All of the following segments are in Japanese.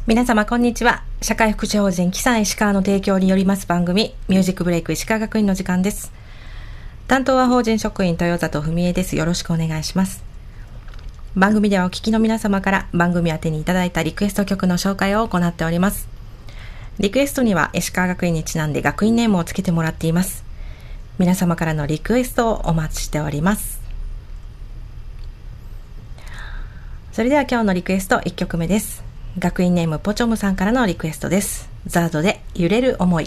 皆様こんにちは。社会福祉法人キサン石川の提供によります番組ミュージックブレイク石川学院の時間です。担当は法人職員豊里文江です。よろしくお願いします。番組ではお聞きの皆様から番組宛てにいただいたリクエスト曲の紹介を行っております。リクエストには石川学院にちなんで学院ネームをつけてもらっています。皆様からのリクエストをお待ちしております。それでは今日のリクエスト1曲目です。学院ネームポチョムさんからのリクエストです。ザードで揺れる思い。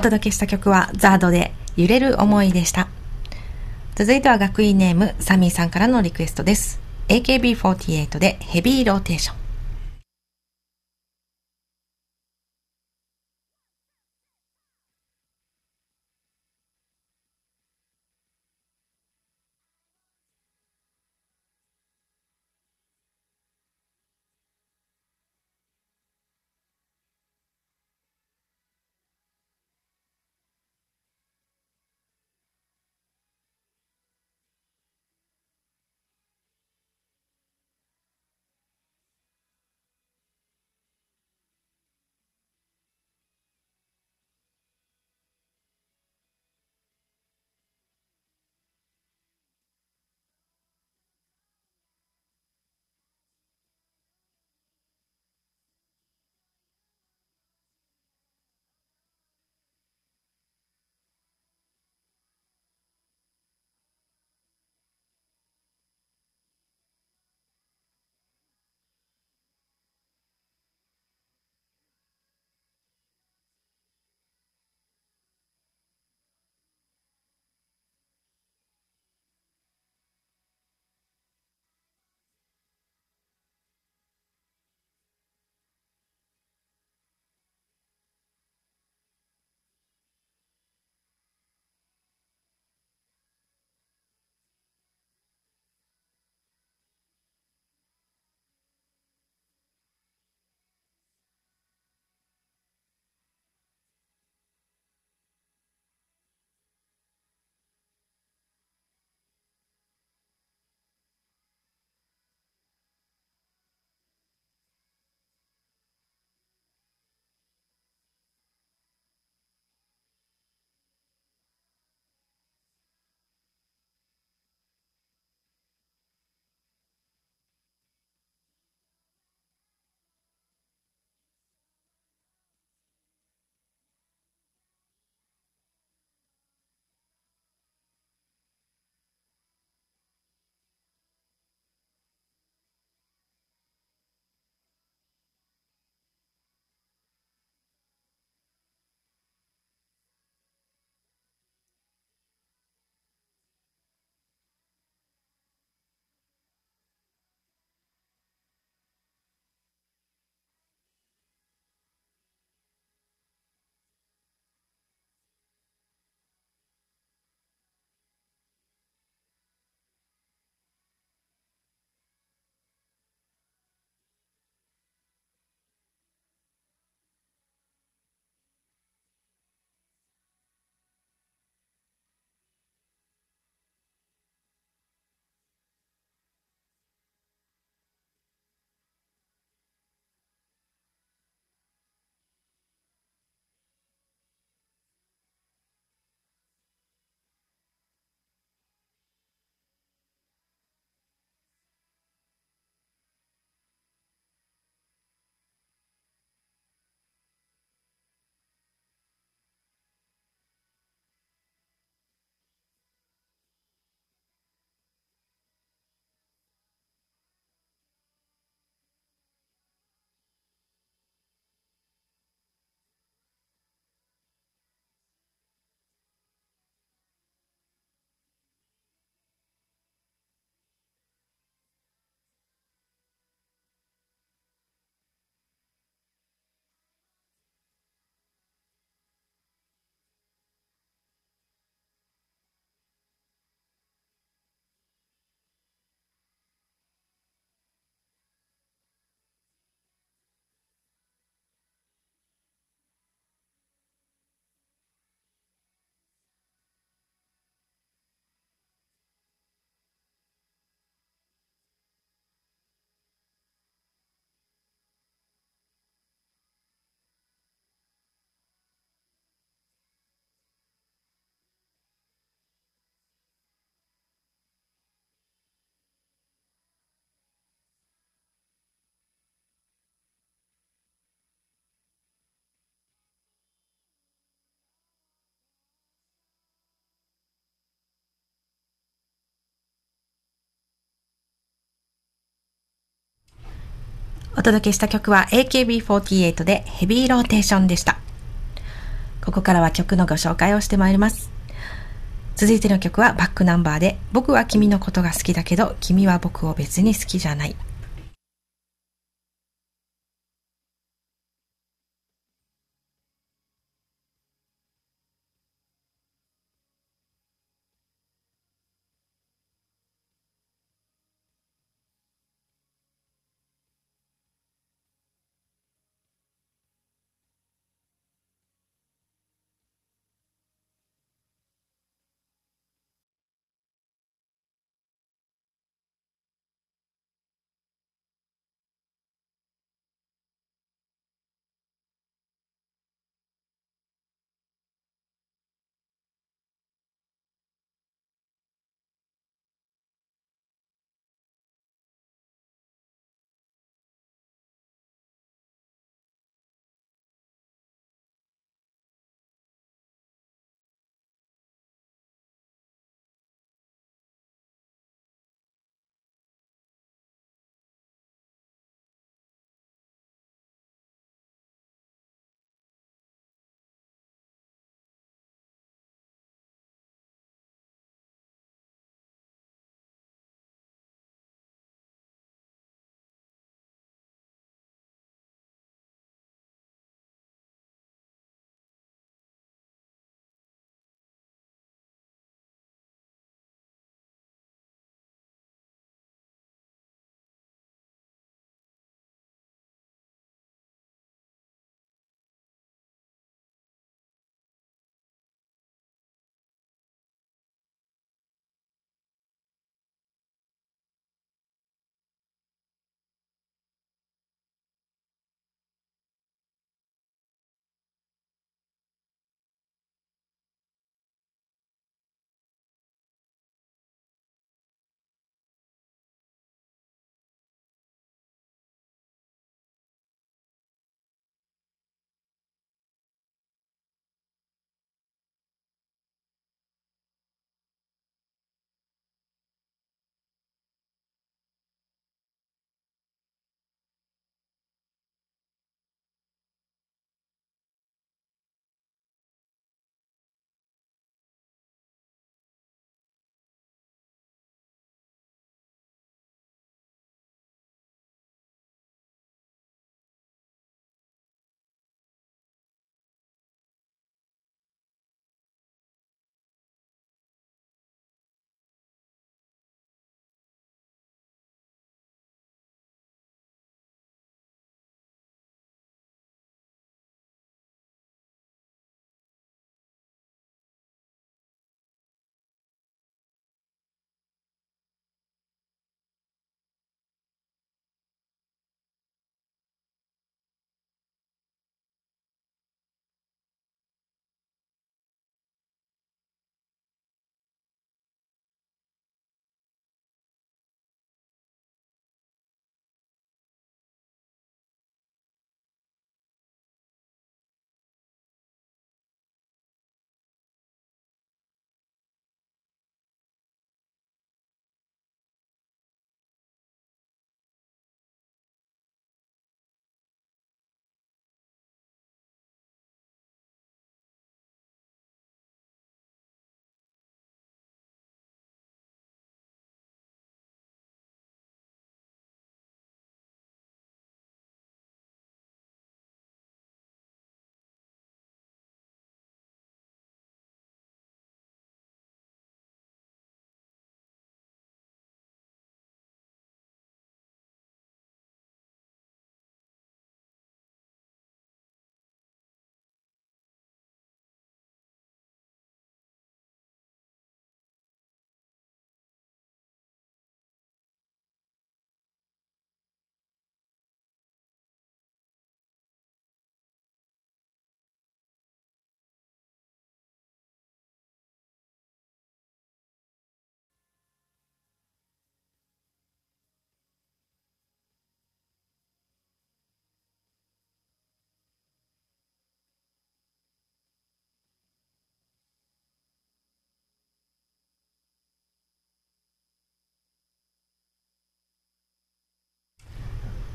届けした曲はザードで揺れる思いでした。続いては学院ネームサミーさんからのリクエストです。 AKB48 でヘビーローテーション。お届けした曲は AKB48 でヘビーローテーションでした。 ここからは曲のご紹介をしてまいります。続いての曲はバックナンバーで、僕は君のことが好きだけど君は僕を別に好きじゃない。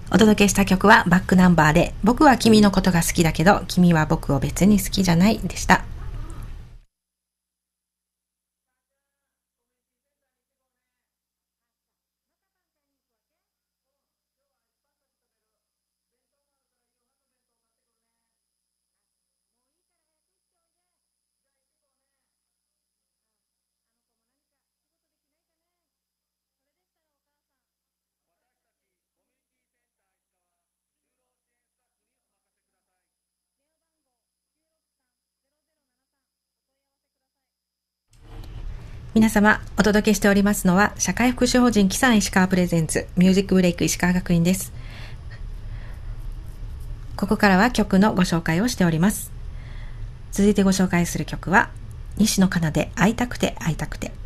お届けした曲はバックナンバーで僕は君のことが好きだけど君は僕を別に好きじゃないでした。皆様お届けしておりますのは社会福祉法人キサン石川プレゼンツミュージックブレイク石川学院です。ここからは曲のご紹介をしております。続いてご紹介する曲は西野カナで会いたくて会いたくて。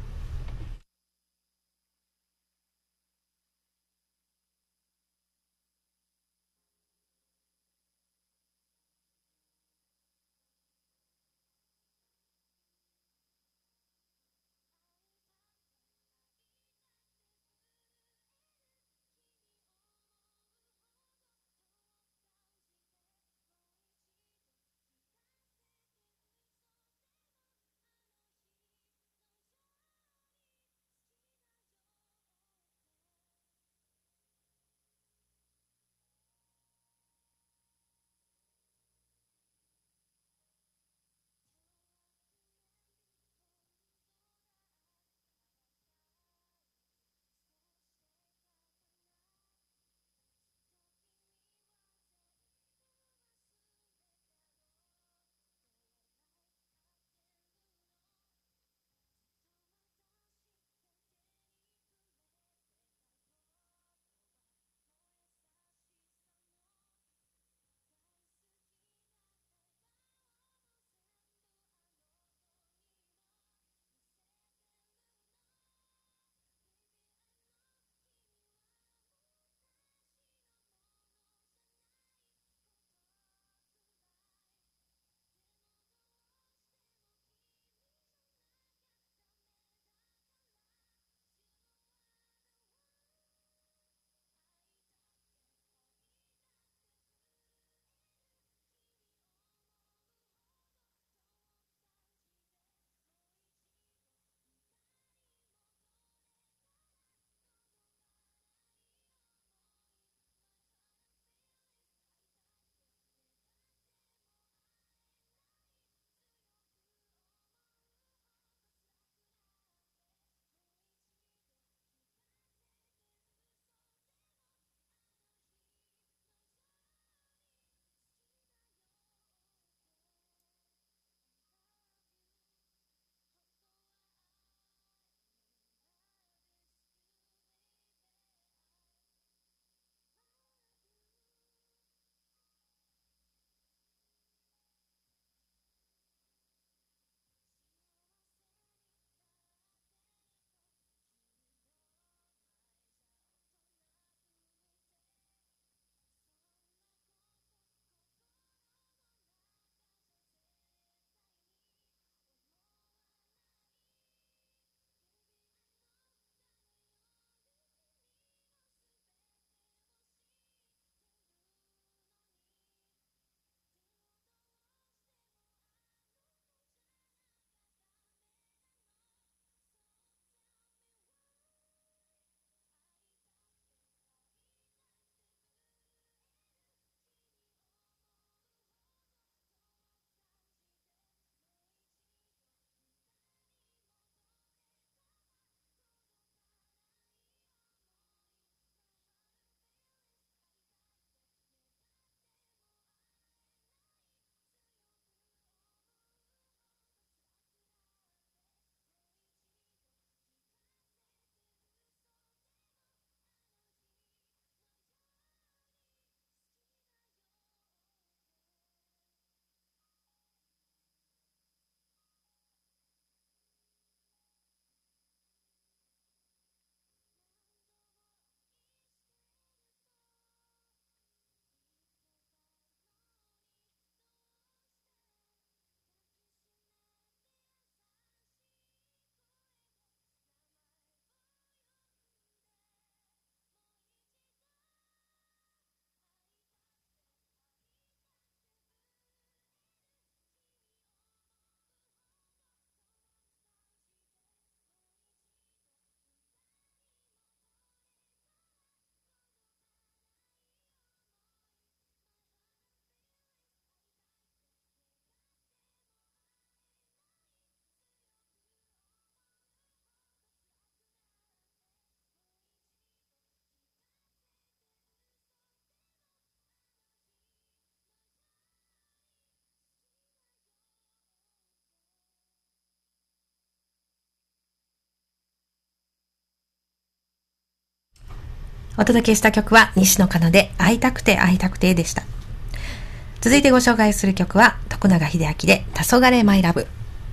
お届けした曲は西野カナで会いたくて会いたくてでした。続いてご紹介する曲は徳永英明で黄昏マイラブ。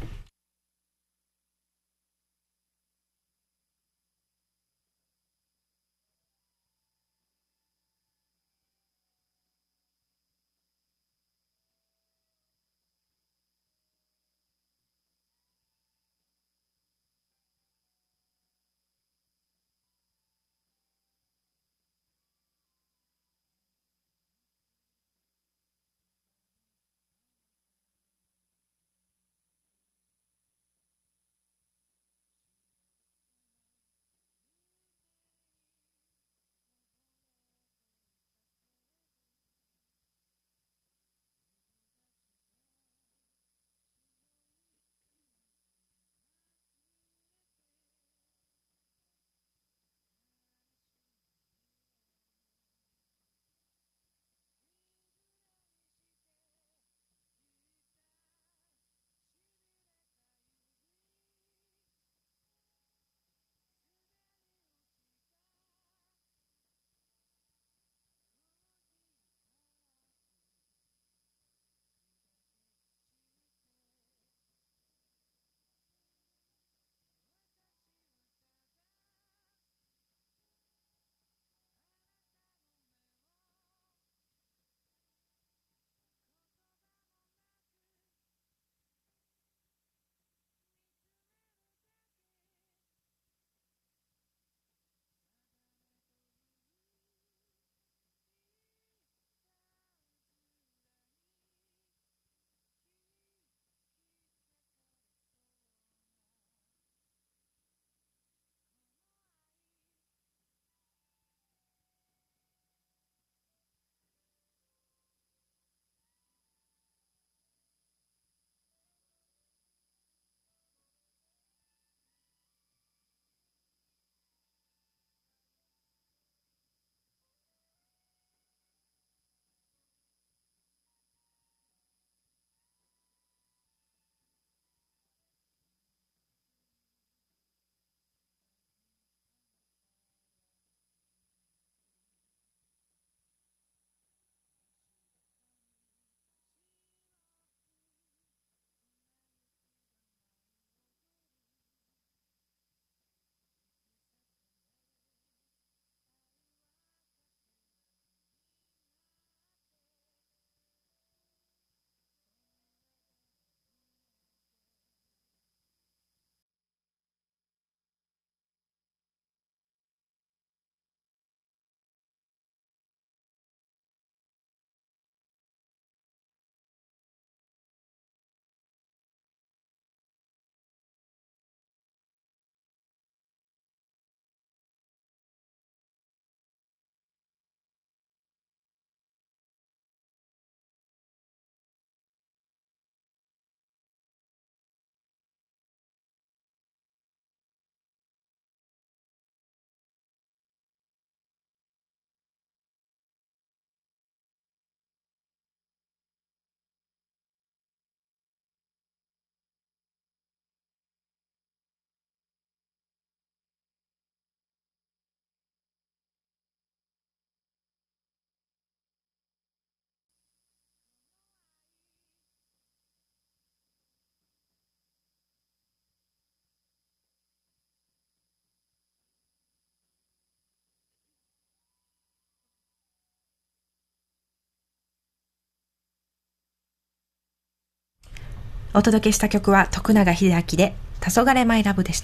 お届けした曲は徳永英明で黄昏マイラブでした。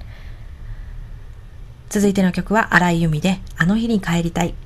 続いての曲は荒井由実であの日に帰りたい。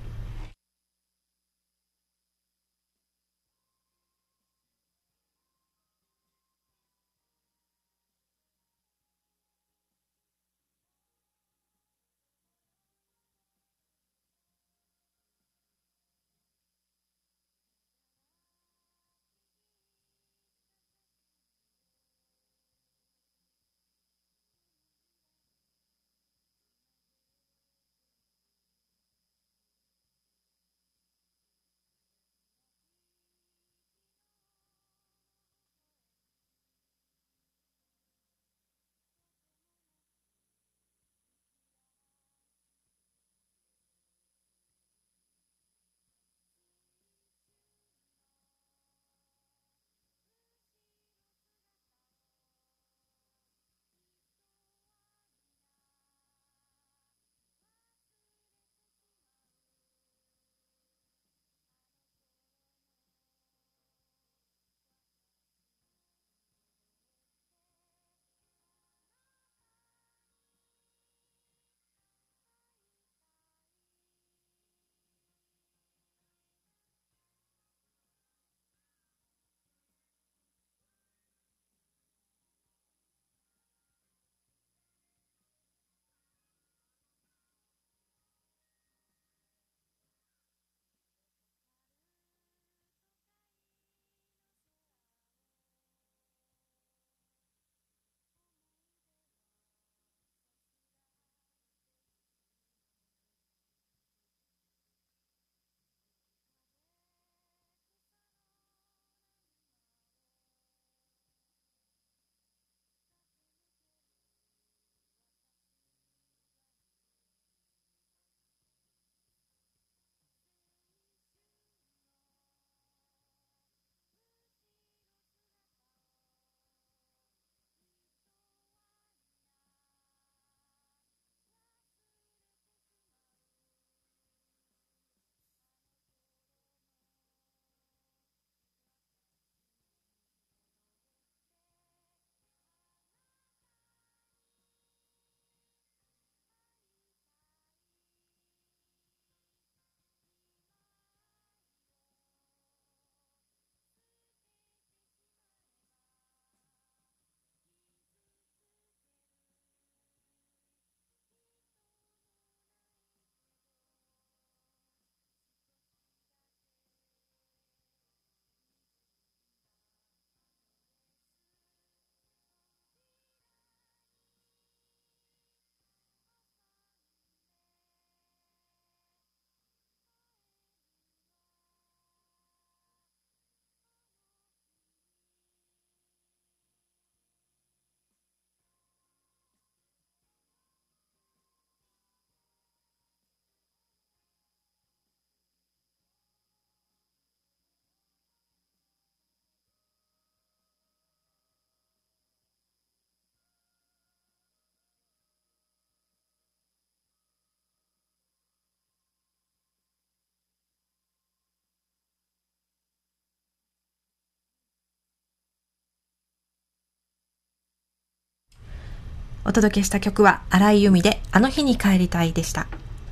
お届けした曲は荒井由実であの日に帰りたいでした。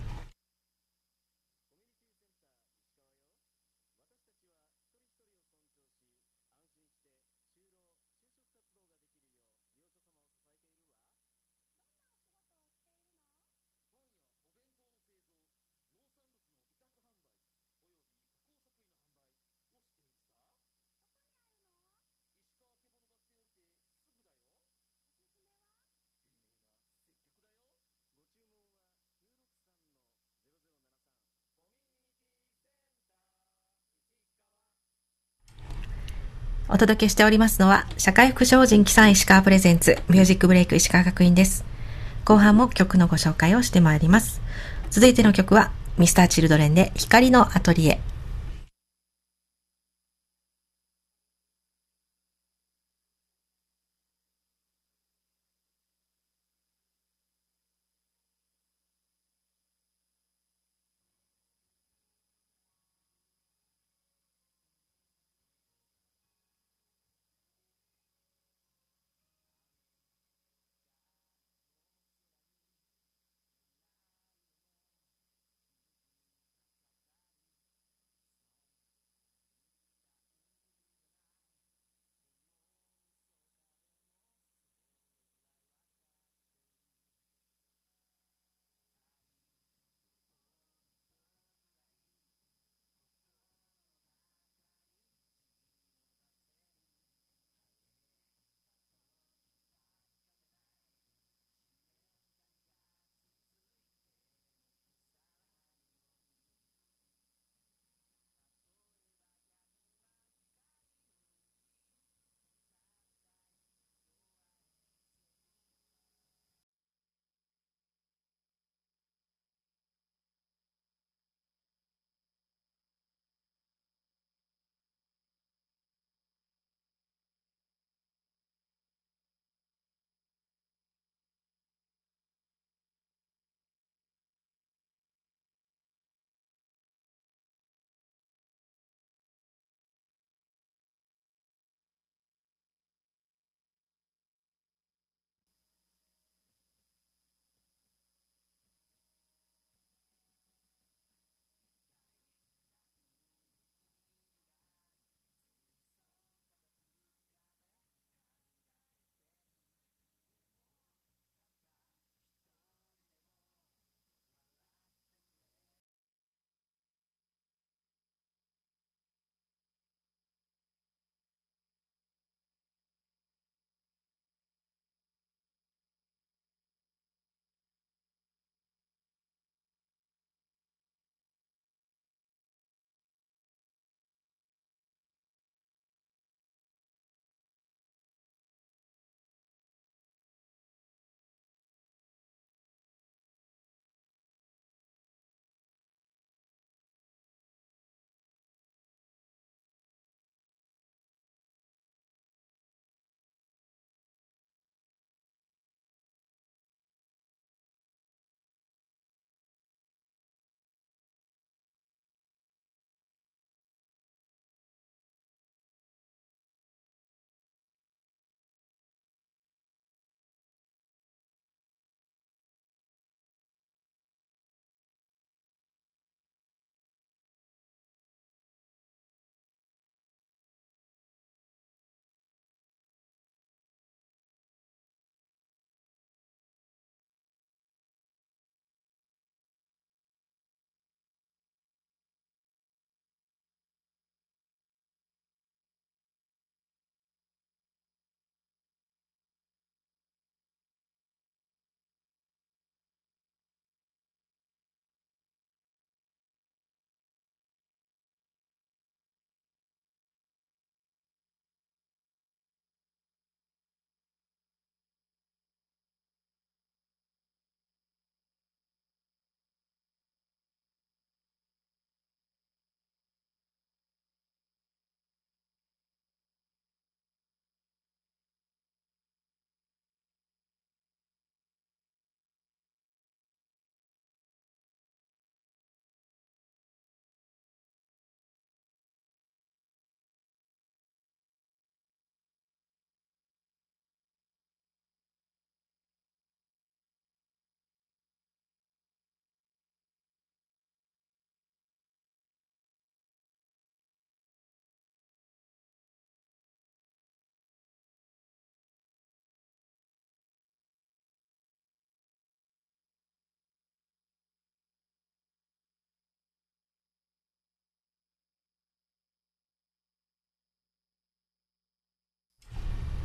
お届けしておりますのは社会福祉法人キサン石川プレゼンツミュージックブレイク石川学院です。後半も曲のご紹介をしてまいります。続いての曲は Mr.Children で光のアトリエ。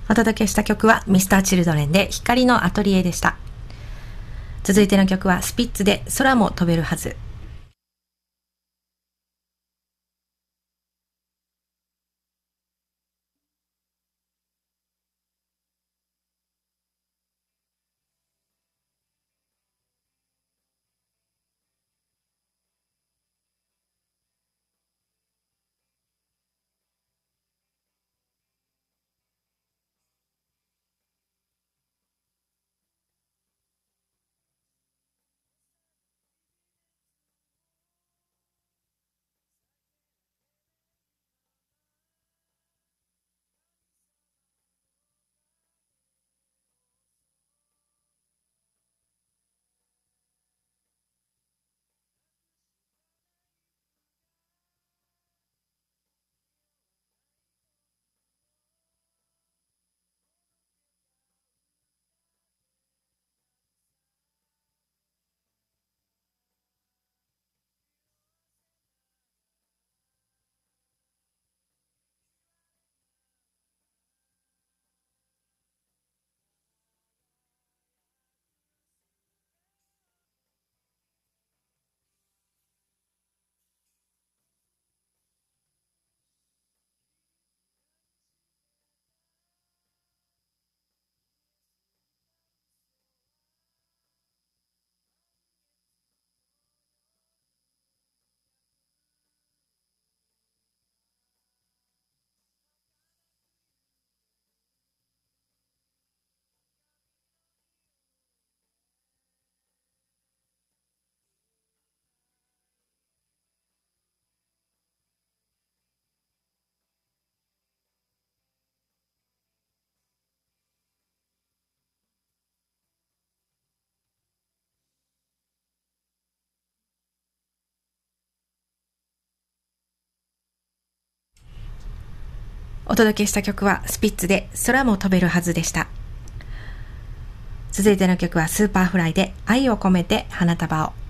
お届けした曲は Mr.Children で光のアトリエでした。続いての曲はスピッツで空も飛べるはず。お届けした曲はスピッツで空も飛べるはずでした。続いての曲はスーパーフライで愛を込めて花束を。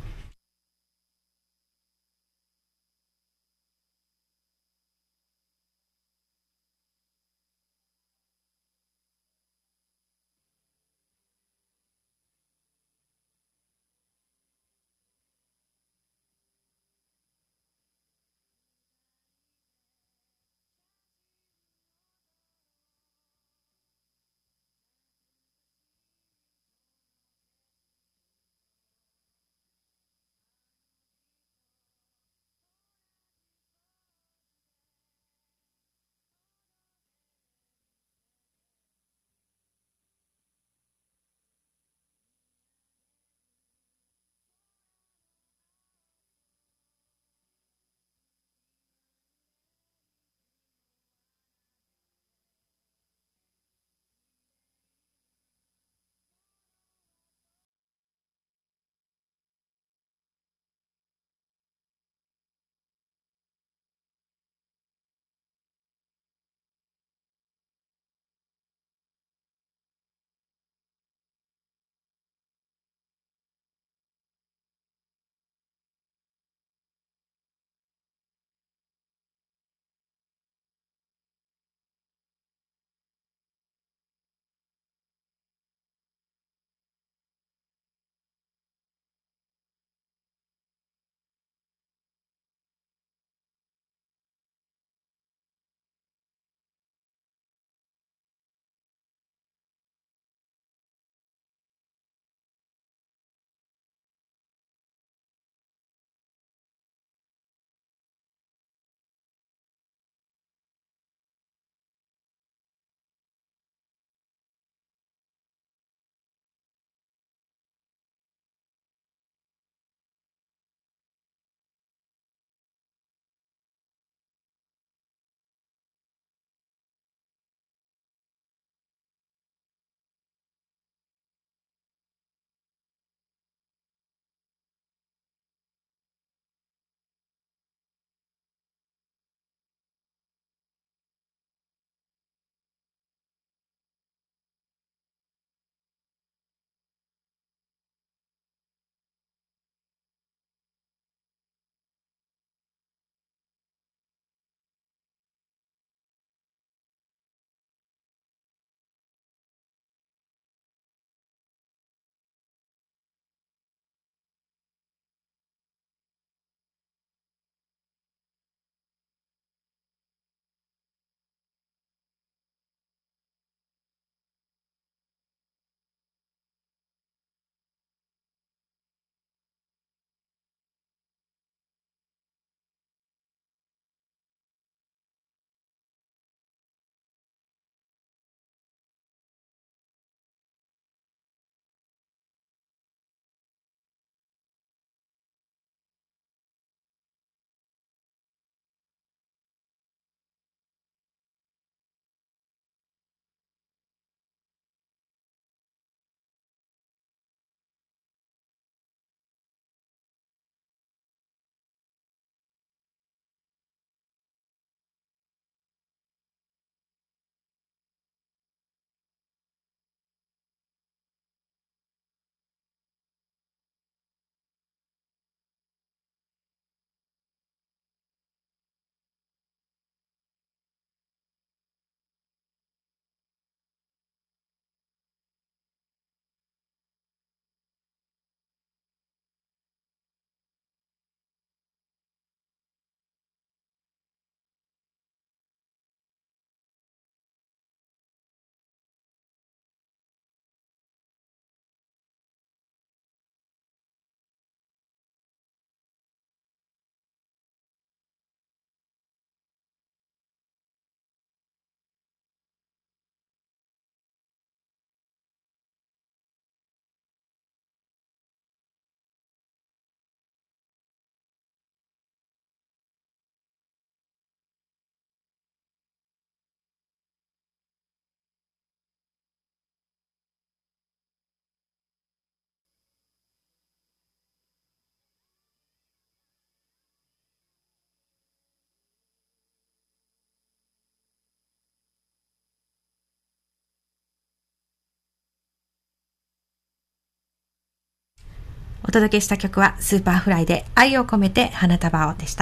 お届けした曲はスーパーフライで愛を込めて花束をでした。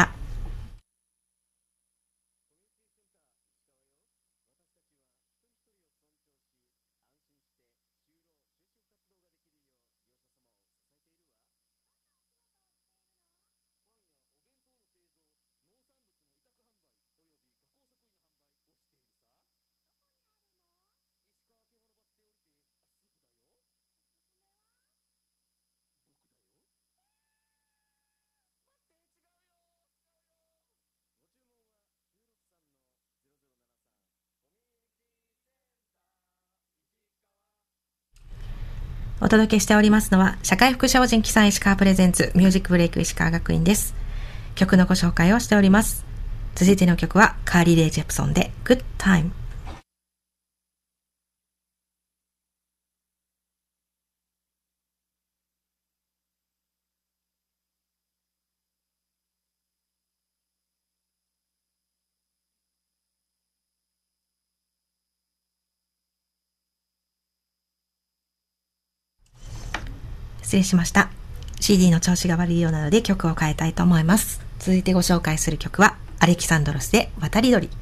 お届けしておりますのは社会福祉法人キサン石川プレゼンツミュージックブレイク石川学院です。曲のご紹介をしております。続いての曲はカーリー・レイ・ジェプソンで Good Time。失礼しました。 CD の調子が悪いようなので曲を変えたいと思います。続いてご紹介する曲はアレキサンドロスで渡り鳥。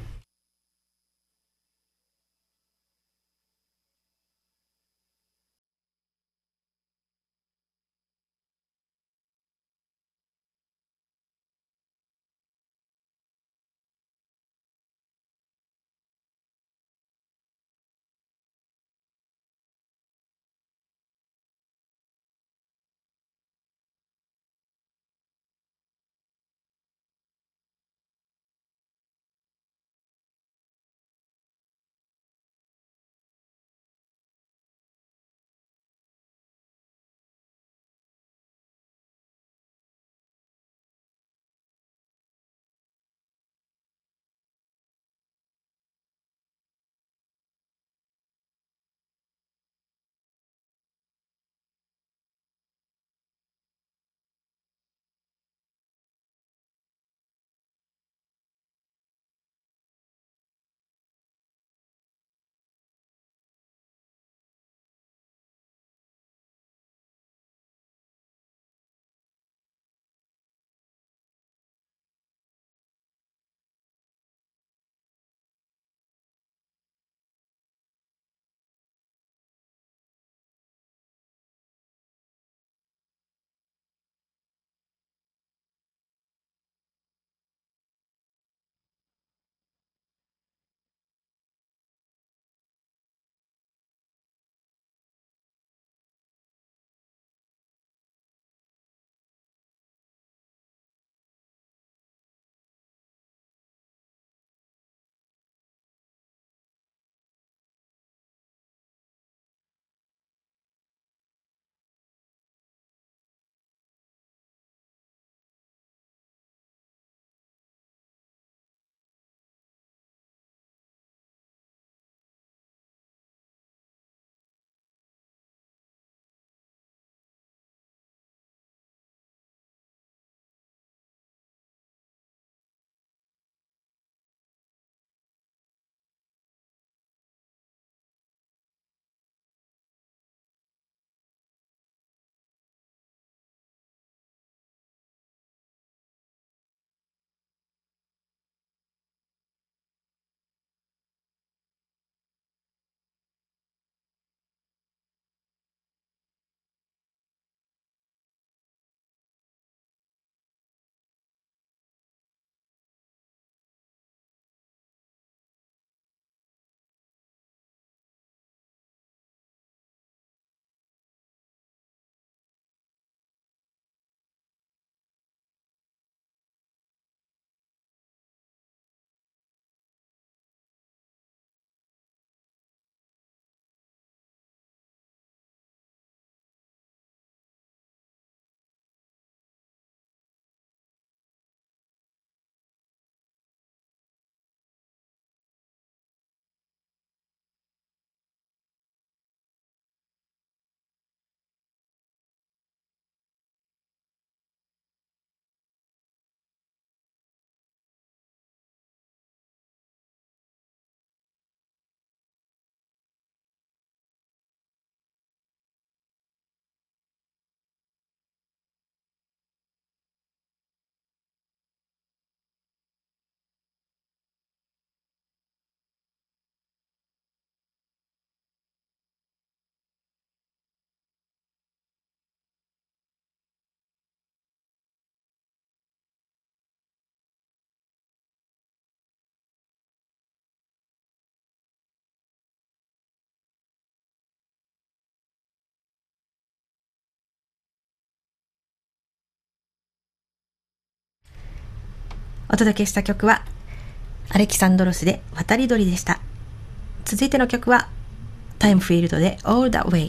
お届けした曲はアレキサンドロスで渡り鳥でした。続いての曲はタイムフィールドで All That Way。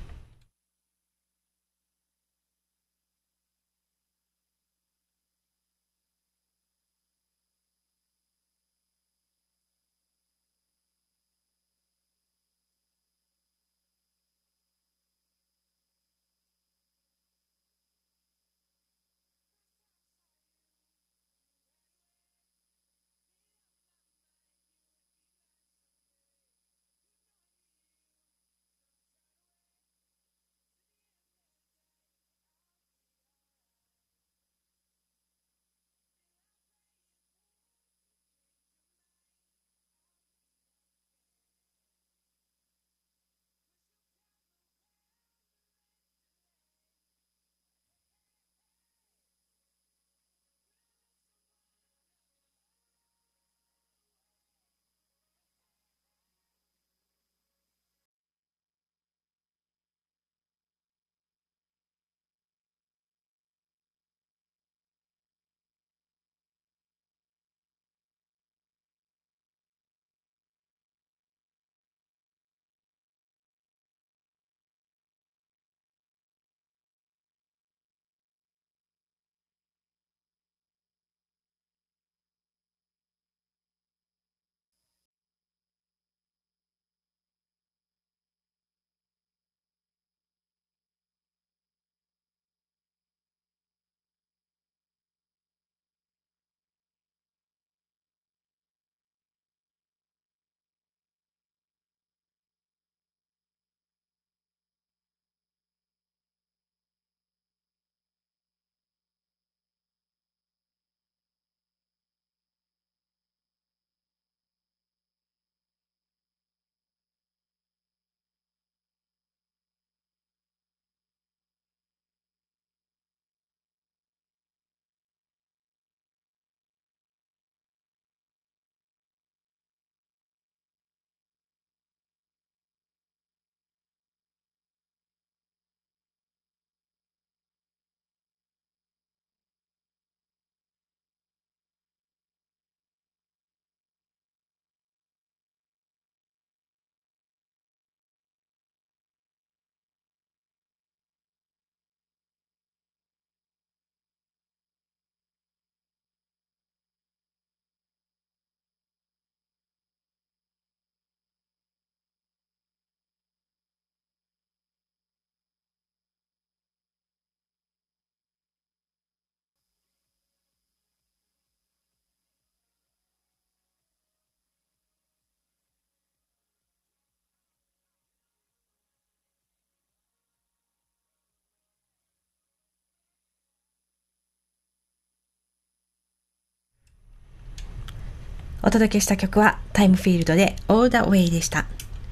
お届けした曲はタイムフィールドで All That Way でした。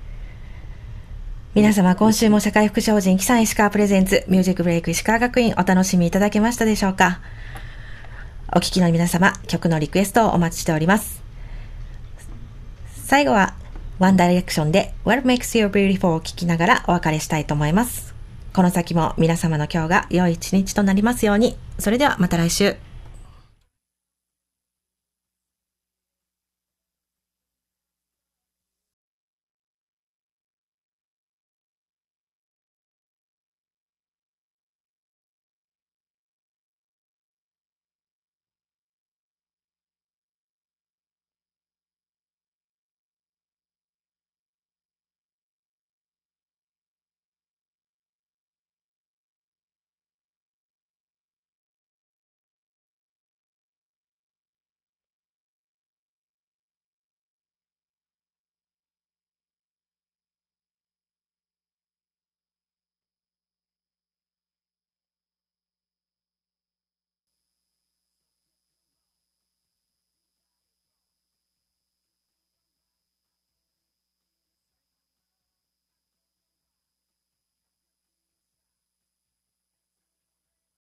皆様、今週も社会福祉法人キサン石川プレゼンツミュージックブレイク石川学院、お楽しみいただけましたでしょうか。お聞きの皆様、曲のリクエストをお待ちしております。最後はワンダイレクションで What Makes You Beautiful を聞きながらお別れしたいと思います。この先も皆様の今日が良い一日となりますように。それではまた来週。